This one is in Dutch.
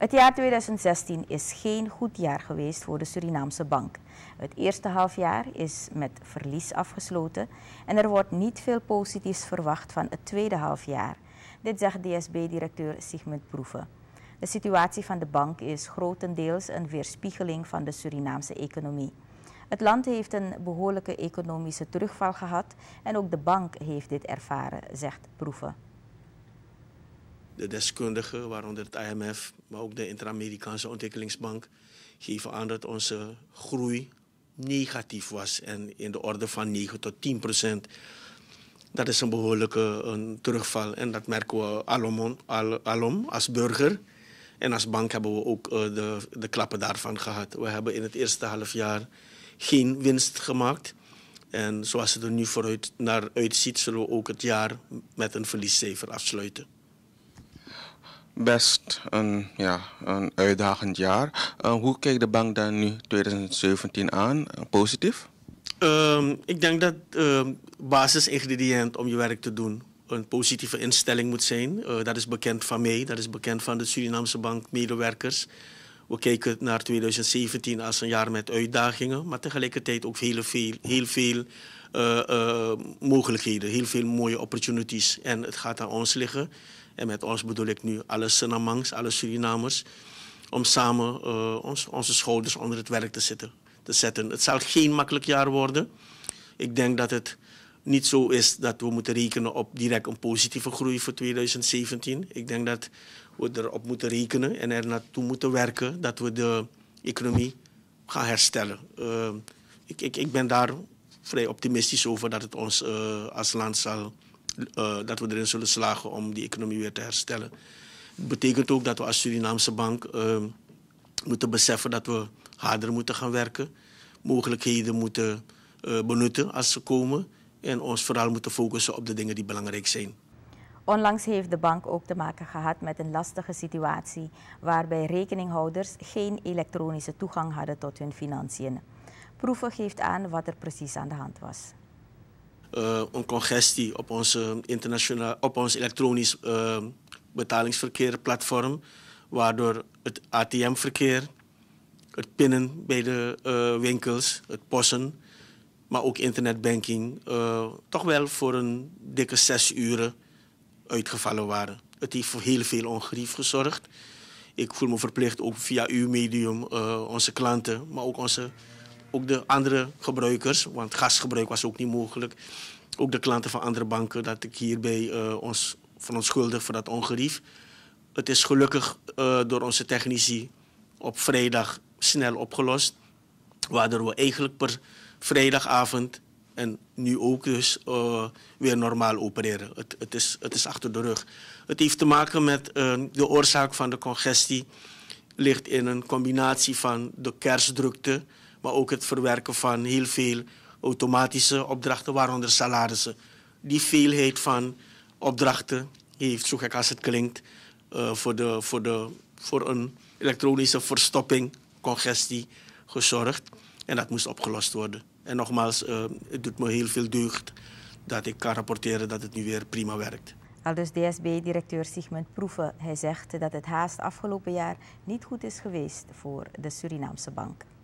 Het jaar 2016 is geen goed jaar geweest voor de Surinaamse bank. Het eerste halfjaar is met verlies afgesloten en er wordt niet veel positiefs verwacht van het tweede halfjaar. Dit zegt DSB-directeur Sigmund Proeven. De situatie van de bank is grotendeels een weerspiegeling van de Surinaamse economie. Het land heeft een behoorlijke economische terugval gehad en ook de bank heeft dit ervaren, zegt Proeven. De deskundigen, waaronder het IMF, maar ook de Inter-Amerikaanse Ontwikkelingsbank, geven aan dat onze groei negatief was en in de orde van 9 tot 10%. Dat is een behoorlijke terugval en dat merken we alom als burger. En als bank hebben we ook de klappen daarvan gehad. We hebben in het eerste halfjaar geen winst gemaakt. En zoals het er nu vooruit naar uitziet, zullen we ook het jaar met een verliescijfer afsluiten. Best een uitdagend jaar. Hoe kijkt de bank dan nu 2017 aan? Positief? Ik denk dat basisingrediënt om je werk te doen een positieve instelling moet zijn. Dat is bekend van mij, dat is bekend van de Surinaamse bank medewerkers. We kijken naar 2017 als een jaar met uitdagingen, maar tegelijkertijd ook heel veel mogelijkheden, heel veel mooie opportunities. En het gaat aan ons liggen. En met ons bedoel ik nu alle Senamangs, alle Surinamers, om samen onze schouders onder het werk te zetten. Het zal geen makkelijk jaar worden. Ik denk dat het niet zo is dat we moeten rekenen op direct een positieve groei voor 2017. Ik denk dat we erop moeten rekenen en er naartoe moeten werken dat we de economie gaan herstellen. Ik ben daar vrij optimistisch over dat het ons als land dat we erin zullen slagen om die economie weer te herstellen. Het betekent ook dat we als Surinaamse bank moeten beseffen dat we harder moeten gaan werken, mogelijkheden moeten benutten als ze komen en ons vooral moeten focussen op de dingen die belangrijk zijn. Onlangs heeft de bank ook te maken gehad met een lastige situatie waarbij rekeninghouders geen elektronische toegang hadden tot hun financiën. Proeven geeft aan wat er precies aan de hand was. Een congestie op ons elektronisch betalingsverkeerplatform, waardoor het ATM-verkeer, het pinnen bij de winkels, het posten, maar ook internetbanking, toch wel voor een dikke 6 uren uitgevallen waren. Het heeft voor heel veel ongerief gezorgd. Ik voel me verplicht ook via uw medium onze klanten, maar ook de andere gebruikers, want gasgebruik was ook niet mogelijk. Ook de klanten van andere banken, dat ik hierbij ons verontschuldig voor dat ongerief. Het is gelukkig door onze technici op vrijdag snel opgelost, waardoor we eigenlijk per vrijdagavond en nu ook dus weer normaal opereren. Het is achter de rug. Het heeft te maken met de oorzaak van de congestie ligt in een combinatie van de kerstdrukte, maar ook het verwerken van heel veel automatische opdrachten, waaronder salarissen. Die veelheid van opdrachten heeft, zo gek als het klinkt, voor een elektronische verstopping, congestie gezorgd. En dat moest opgelost worden. En nogmaals, het doet me heel veel deugd dat ik kan rapporteren dat het nu weer prima werkt. Aldus DSB-directeur Sigmund Proeven. Hij zegt dat het haast afgelopen jaar niet goed is geweest voor de Surinaamse bank.